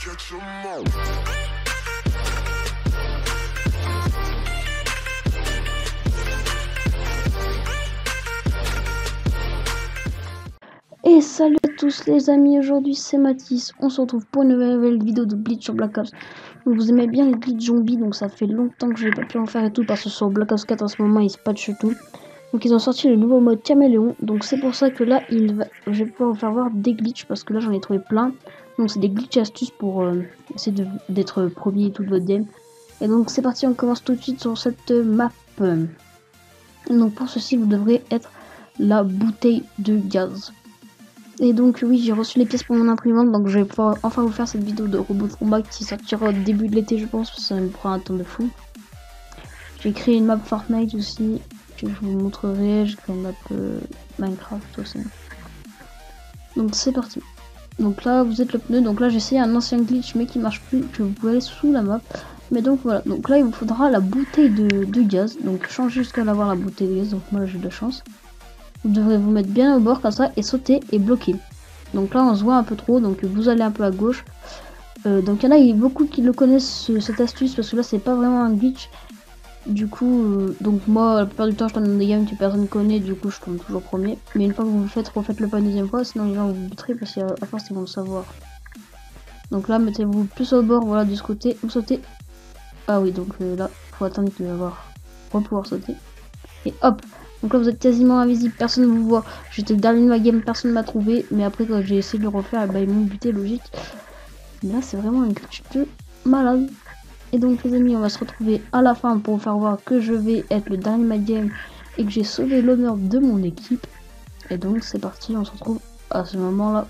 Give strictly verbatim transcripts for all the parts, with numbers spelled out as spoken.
Et salut à tous les amis, aujourd'hui c'est Mathis, on se retrouve pour une nouvelle vidéo de Glitch sur Black Ops. Donc vous aimez bien les glitch zombies, donc ça fait longtemps que je n'ai pas pu en faire et tout, parce que sur Black Ops quatre en ce moment ils se patchent tout. Donc ils ont sorti le nouveau mode caméléon, donc c'est pour ça que là il va... je vais pouvoir vous faire voir des glitches, parce que là j'en ai trouvé plein. Donc c'est des glitch astuces pour euh, essayer d'être premier et tout de votre game. Et donc c'est parti, on commence tout de suite sur cette map. Donc pour ceci vous devrez être la bouteille de gaz. Et donc oui, j'ai reçu les pièces pour mon imprimante, donc je vais pouvoir enfin vous faire cette vidéo de robot de combat qui sortira au début de l'été je pense, parce que ça me prend un temps de fou. J'ai créé une map Fortnite aussi, que je vous montrerai, j'ai créé une map euh, Minecraft aussi. Donc c'est parti. Donc là vous êtes le pneu, donc là j'ai essayé un ancien glitch mais qui marche plus, que vous pouvez aller sous la map. Mais donc voilà, donc là il vous faudra la bouteille de, de gaz, donc changer jusqu'à avoir la bouteille de gaz, donc moi j'ai de la chance. Vous devrez vous mettre bien au bord comme ça et sauter et bloquer. Donc là on se voit un peu trop, donc vous allez un peu à gauche. Euh, donc il y en a, il y a beaucoup qui le connaissent ce, cette astuce, parce que là c'est pas vraiment un glitch. Du coup, euh, donc moi la plupart du temps je tombe dans des games que personne connaît, du coup je tombe toujours premier. Mais une fois que vous le faites, refaites-le pas une deuxième fois, sinon les gens vous buterez parce qu'à force ils vont le savoir. Donc là mettez-vous plus au bord, voilà, de ce côté, vous sautez. Ah oui, donc euh, là faut attendre de avoir pour pouvoir sauter. Et hop. Donc là vous êtes quasiment invisible, personne ne vous voit. J'étais le dernier de ma game, personne ne m'a trouvé. Mais après quand j'ai essayé de le refaire, bah, ils m'ont buté, logique. Mais là c'est vraiment un glitch de malade. Et donc les amis, on va se retrouver à la fin pour vous faire voir que je vais être le dernier de ma game et que j'ai sauvé l'honneur de mon équipe. Et donc c'est parti, on se retrouve à ce moment là.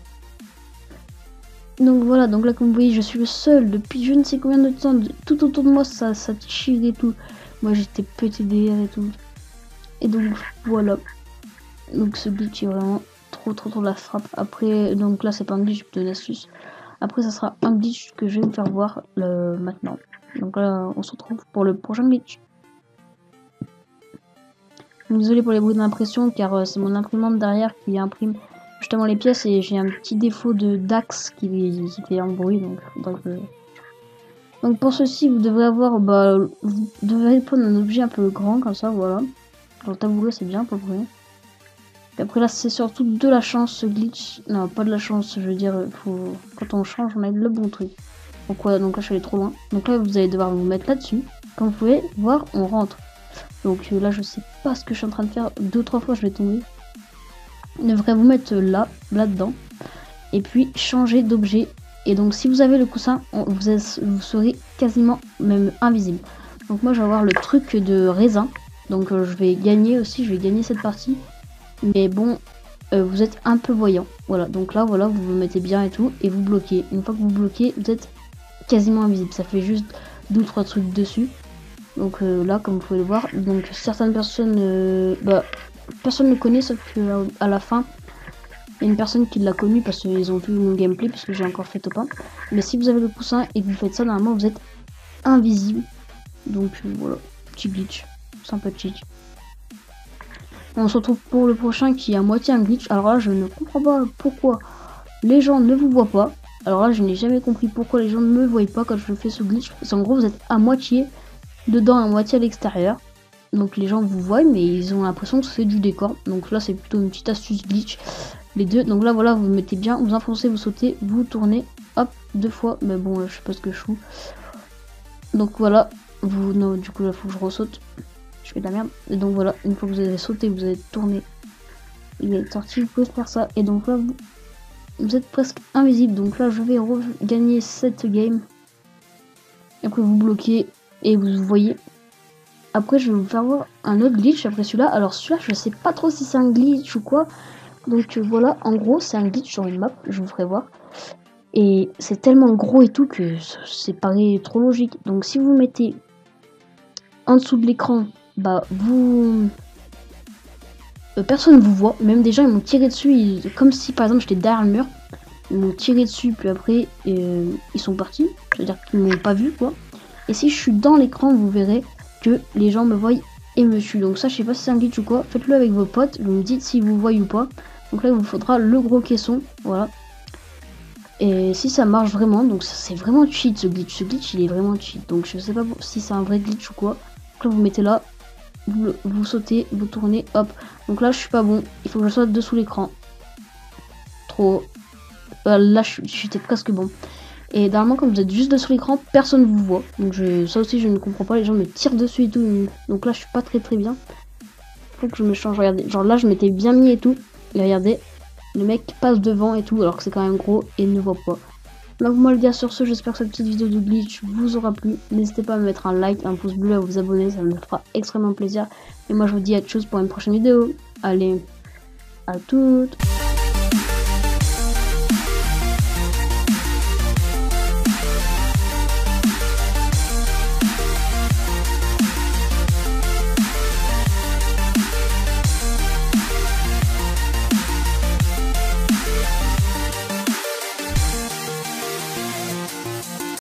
Donc voilà, donc là comme vous voyez je suis le seul depuis je ne sais combien de temps, de, tout autour de moi ça, ça chill et tout. Moi j'étais petit derrière et tout. Et donc voilà, donc ce glitch est vraiment trop trop trop la frappe. Après, donc là c'est pas un glitch, je une astuce. Après ça sera un glitch que je vais vous faire voir le, maintenant. Donc là on se retrouve pour le prochain glitch. Désolé pour les bruits d'impression car euh, c'est mon imprimante derrière qui imprime justement les pièces et j'ai un petit défaut de d'axe qui, qui fait un bruit, donc faudrait que... Donc pour ceci vous devrez avoir, bah, vous devrez prendre un objet un peu grand comme ça, voilà. Genre tabouret c'est bien à peu près. Et après là c'est surtout de la chance ce glitch. Non pas de la chance, je veux dire faut... quand on change on a le bon truc. Donc voilà, donc là je suis allé trop loin. Donc là vous allez devoir vous mettre là-dessus. Comme vous pouvez voir on rentre. Donc euh, là je sais pas ce que je suis en train de faire. Deux trois fois je vais tomber. Vous devrez vous mettre là, là-dedans. Et puis changer d'objet. Et donc si vous avez le coussin, on, vous, êtes, vous serez quasiment même invisible. Donc moi je vais avoir le truc de raisin. Donc euh, je vais gagner aussi, je vais gagner cette partie. Mais bon, euh, vous êtes un peu voyant. Voilà, donc là, voilà, vous vous mettez bien et tout. Et vous bloquez. Une fois que vous bloquez, vous êtes quasiment invisible. Ça fait juste deux ou trois trucs dessus. Donc euh, là, comme vous pouvez le voir, donc certaines personnes, euh, bah, personne ne connaît, sauf que à la fin, il y a une personne qui l'a connu parce qu'ils ont vu mon gameplay, parce que j'ai encore fait top un. Mais si vous avez le coussin et que vous faites ça, normalement, vous êtes invisible. Donc euh, voilà, petit glitch. Sympathique. On se retrouve pour le prochain qui est à moitié un glitch. Alors là je ne comprends pas pourquoi les gens ne vous voient pas. Alors là je n'ai jamais compris pourquoi les gens ne me voient pas quand je fais ce glitch. Parce qu'en gros vous êtes à moitié dedans, à moitié à l'extérieur. Donc les gens vous voient mais ils ont l'impression que c'est du décor. Donc là c'est plutôt une petite astuce glitch. Les deux, donc là voilà vous mettez bien, vous enfoncez, vous sautez, vous tournez, hop, deux fois. Mais bon là, je sais pas ce que je fous. Donc voilà, vous, non du coup là faut que je ressaute. Je fais de la merde. Et donc voilà, une fois que vous avez sauté, vous avez tourné, il est sorti, vous pouvez faire ça. Et donc là, vous, vous êtes presque invisible. Donc là, je vais gagner cette game. Et après, vous bloquez et vous voyez. Après, je vais vous faire voir un autre glitch après celui-là. Alors celui-là, je sais pas trop si c'est un glitch ou quoi. Donc euh, voilà, en gros, c'est un glitch sur une map. Je vous ferai voir. Et c'est tellement gros et tout que c'est paraît trop logique. Donc si vous mettez en dessous de l'écran, bah vous euh, personne ne vous voit, même des gens ils m'ont tiré dessus, ils... comme si par exemple j'étais derrière le mur, ils m'ont tiré dessus puis après euh, ils sont partis, c'est à dire qu'ils m'ont pas vu quoi. Et si je suis dans l'écran vous verrez que les gens me voient et me tuent. Donc ça je sais pas si c'est un glitch ou quoi, faites-le avec vos potes, vous me dites si vous voyez ou pas. Donc là il vous faudra le gros caisson, voilà. Et si ça marche vraiment, donc c'est vraiment cheat ce glitch. Ce glitch il est vraiment cheat. Donc je sais pas si c'est un vrai glitch ou quoi. Donc là vous mettez là, vous, vous sautez, vous tournez, hop. Donc là je suis pas bon. Il faut que je saute dessous l'écran. Trop. Euh, là j'étais presque bon. Et normalement quand vous êtes juste dessous l'écran, personne vous voit. Donc je, ça aussi je ne comprends pas. Les gens me tirent dessus et tout. Donc là je suis pas très très bien. Faut que je me change. Regardez. Genre là je m'étais bien mis et tout. Et regardez. Le mec passe devant et tout alors que c'est quand même gros et ne voit pas. Donc moi les gars sur ce, j'espère que cette petite vidéo de glitch vous aura plu. N'hésitez pas à me mettre un like, un pouce bleu, à vous abonner, ça me fera extrêmement plaisir. Et moi je vous dis à tous pour une prochaine vidéo. Allez, à toutes.